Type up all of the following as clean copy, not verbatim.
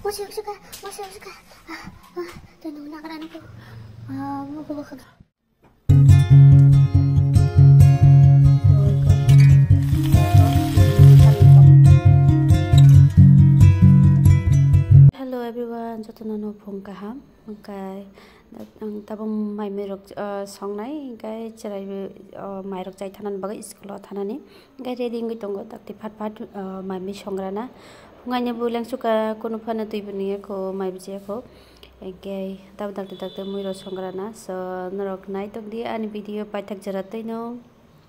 Masih suka. Dan nakaran ko. Magulo ka. Hello everyone, jotono phone kaham. Kai ang tabong mai merok song nai kai cherai mai rok jai thanan bagai school thanani kai ready ngi tongo takti phat mai mi songrana ngai ne bulang suka kono phana tuibuni ko mai bije ko kai tab dakte mui ro songrana so norok nai tok di ani video paithak jaratai no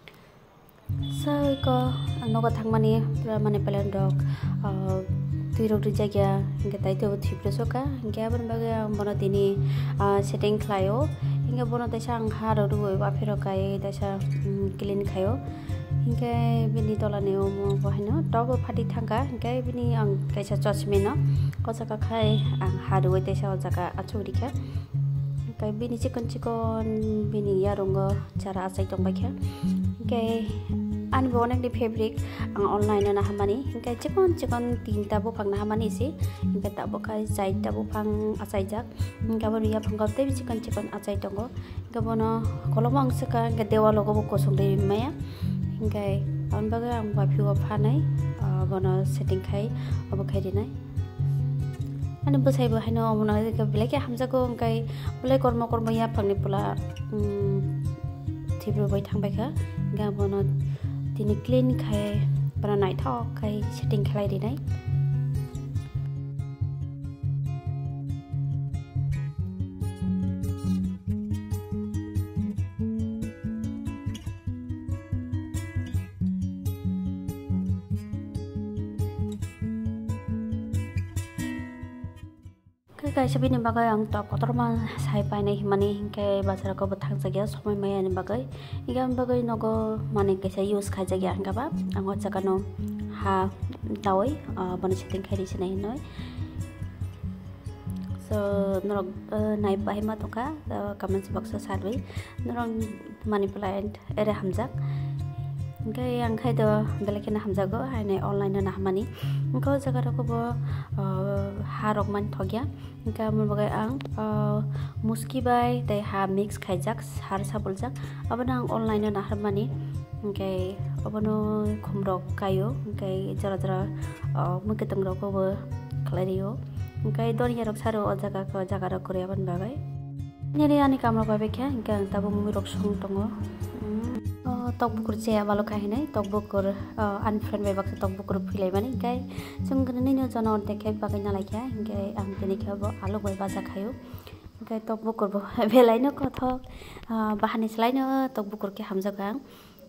sai ko nogo thangmani pura mane plan rok tuirok rijagya hingga taito thipro soka hingga aban baga bono dini setting khlayo hingga bono taisa ang haro ruoi wafero kai taisa clean khayo hingga bini tolane omo bahino tobo phati thangka hingga bini ang kaisa chosmeno kosaka khai ang haro taisa ojaka achurikha hingga bini chikon bini yarongo cara asai tongbaikha hingga an bonek di fabric ang online na hamani hingga chikon tinta bo pang na hamani si hingga ta bo kai sai ta bo pang asai jak hingga bo ya pang gapte chikon asai tongo hingga bono kolomang saka hingga dewa logo bo kosong de maya hingga an baga ang bapiwa phanai bono setting khai abo khai dinai ani bosai bo haino mona ka bilai ke hamja ko hingga bulai kormo ya pangni pula thibro bai thangbai kha hingga bono tini clean khai para nai thok khai setting khlai dinai kai sabini bagai ang top kotorma sai paine himani hingke bazar ko bethang jagya somai maya ni bagai igam bagai nogo mane kaisa use khai jagya hingga ba ang jakano ha dawai bana setting khai ri sinai noi so norok nai bai ma toka comments box sarbai norok money plant ere hamjak hingga ang khai do belakena hamjago haine online na hamani hingga jaga ko bo harok man thogya hingga mon bagai ang muski bai dai ha mix khaijak har sabuljak abana ang online na harmani hingga abono khumrok kayo hingga jara muketang rok bo khlario hingga doni rok saro o jaga rok kore aban bagai neri ani kamrok babe kya hingga tabo mumi rok song tongo tokbukur cia balo kahinai tokbukur unfriend bai baksa tokbukur philai mani kai sungkene no jono dekai bagai na laikya hingga ang tini khabo alu bai baja khayo hingga tokbukur bo belai no kothok bahani slai no tokbukur ke hamjaga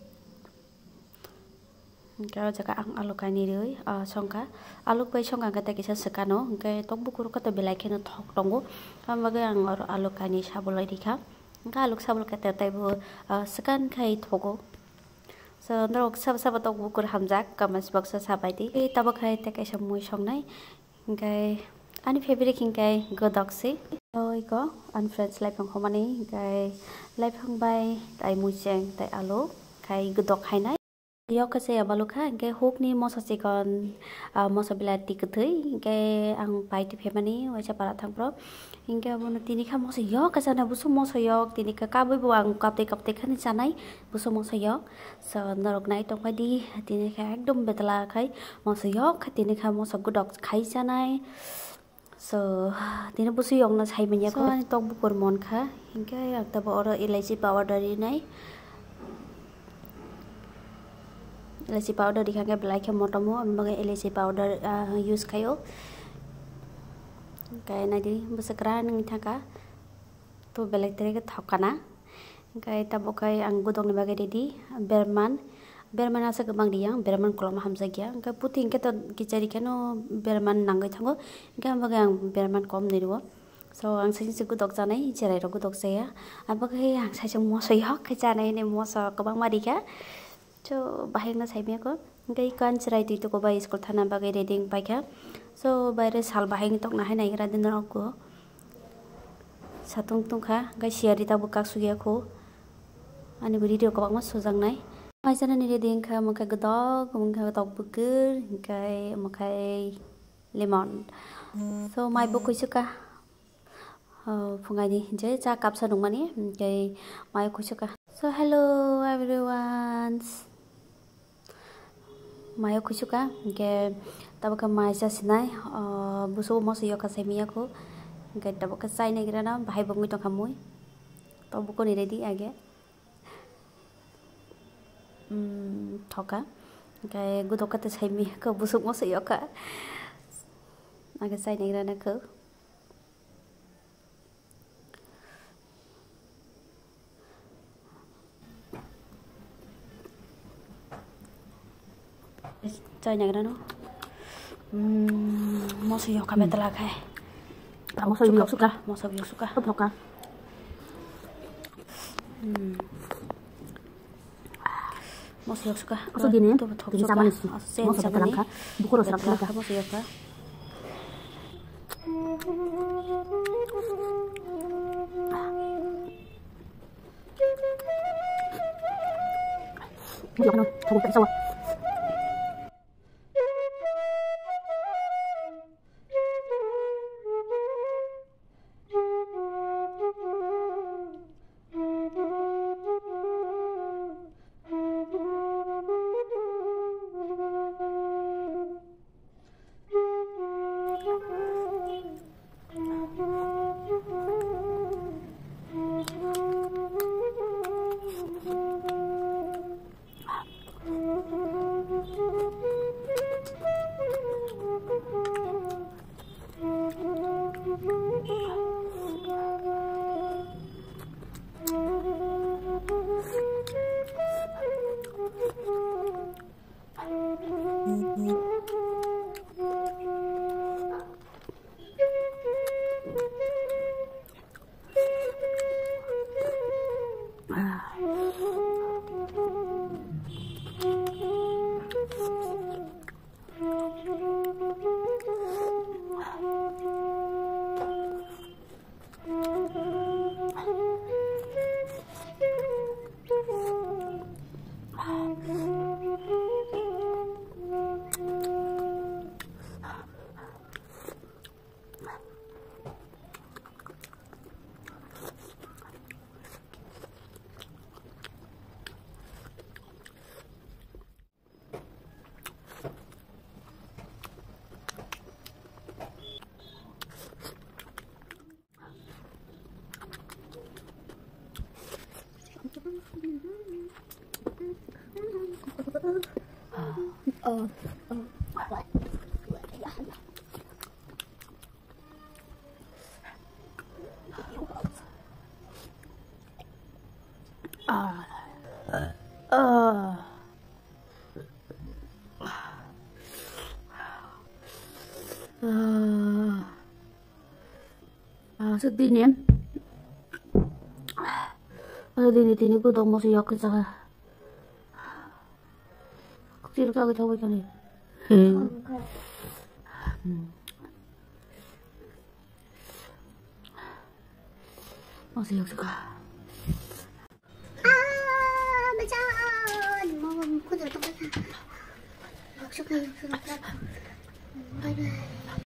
hingga jaga ang alu kaini roi songka alu bai songka kata kisa sekano hingga tokbukur kata belai kheno thok tongo bagai ang alu kaini sabulai dikha hingga aluk sabul kata taibo sekan khai thogo so norok sab tok bukur hamjak comments box sabai di tabo khai te kaisa mui songnai hingga ani favorite hingga godoksi oi ko unfriends life ang homani hingga life hang bai tai mui cheng tai alu khai godok khainai yok kase abalukha hingga hokni mosa chikon mosa bilati kuthai hingga ang pai ti phemani waisa para thangpro hingga bono tini kha mosa yok kasana busu mosa yok tini ka kabui bo ang kapte khani janai busu mosa yok so norok nai tongpai di tini kha ekdom betala khai mosa yok tini kha mosa godok khai janai so tini busu yok na sai menya ko tok bukur mon kha hingga ak tabo oro elaichi powder nai elaichi powder dikhanga black ke motomo ambaga elaichi powder use kayo kai nadi busakra nang thaka to belek tere ke thokana kai tabo kai ang gudong ni bagai dedi berman asa gabang diyang berman kolom hamjagya kai puting ke to kichari keno berman nangai thango kai ambaga ang berman kom niruo so ang sin gudok janai jerai ro gudok saya abagai ang sai moso yok ke janai ne moso kabang marika so bahing na saime ko ngai kan cherai ti to ko bai school thana bagai reading paikha so baire sal bahing tok na hai nai ra din rok ko satung tung kha ngai siari ta bukak sugia ko ani video ko bang ma sojang nai mai jana ni reading kha maka godok maka tok bukur ngai makai lemon. So mai bo kuisuka fungai ni je cha kapsa nungmani kai mai kuisuka. So hello everyone. Mai kuisuka ke tabaka mai sa sinai buso mo siyo ka semia ko ke tabaka sai na gira na bhai bongui to khamui. To buko ni ready age. Thoka cái gu thoka te sai mi ko busuk mo siyo ka. Age sai na gira na ko. Chơi nhà đó nó mau siyo kami telah kai Mau sayo suka mau sayo suka Apa ka? mau siyo suka Aso gini tuh gini sama nih mau sayo sama ka bukuro sarap ka mau siyo ka Mau ano tago ka sawa sedih nih ini gue dong masih yakin sama kecil kali tahu kan nih masih yakin suka macam mau aku dah tak suka bye bye